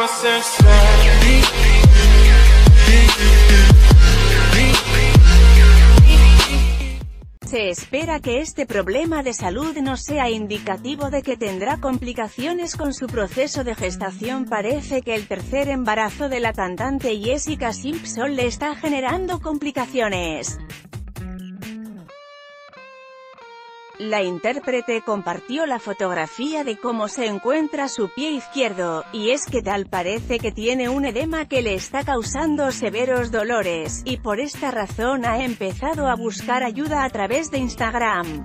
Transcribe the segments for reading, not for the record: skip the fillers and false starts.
Se espera que este problema de salud no sea indicativo de que tendrá complicaciones con su proceso de gestación. Parece que el tercer embarazo de la cantante Jessica Simpson le está generando complicaciones. La intérprete compartió la fotografía de cómo se encuentra su pie izquierdo, y es que tal parece que tiene un edema que le está causando severos dolores, y por esta razón ha empezado a buscar ayuda a través de Instagram.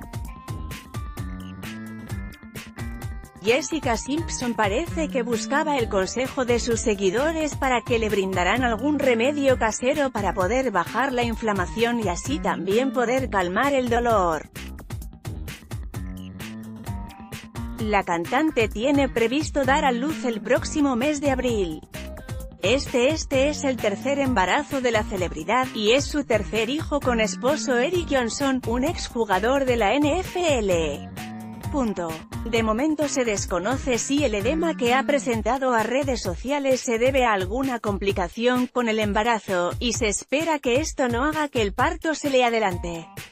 Jessica Simpson parece que buscaba el consejo de sus seguidores para que le brindaran algún remedio casero para poder bajar la inflamación y así también poder calmar el dolor. La cantante tiene previsto dar a luz el próximo mes de abril. Este es el tercer embarazo de la celebridad, y es su tercer hijo con esposo Eric Johnson, un exjugador de la NFL. De momento se desconoce si el edema que ha presentado a redes sociales se debe a alguna complicación con el embarazo, y se espera que esto no haga que el parto se le adelante.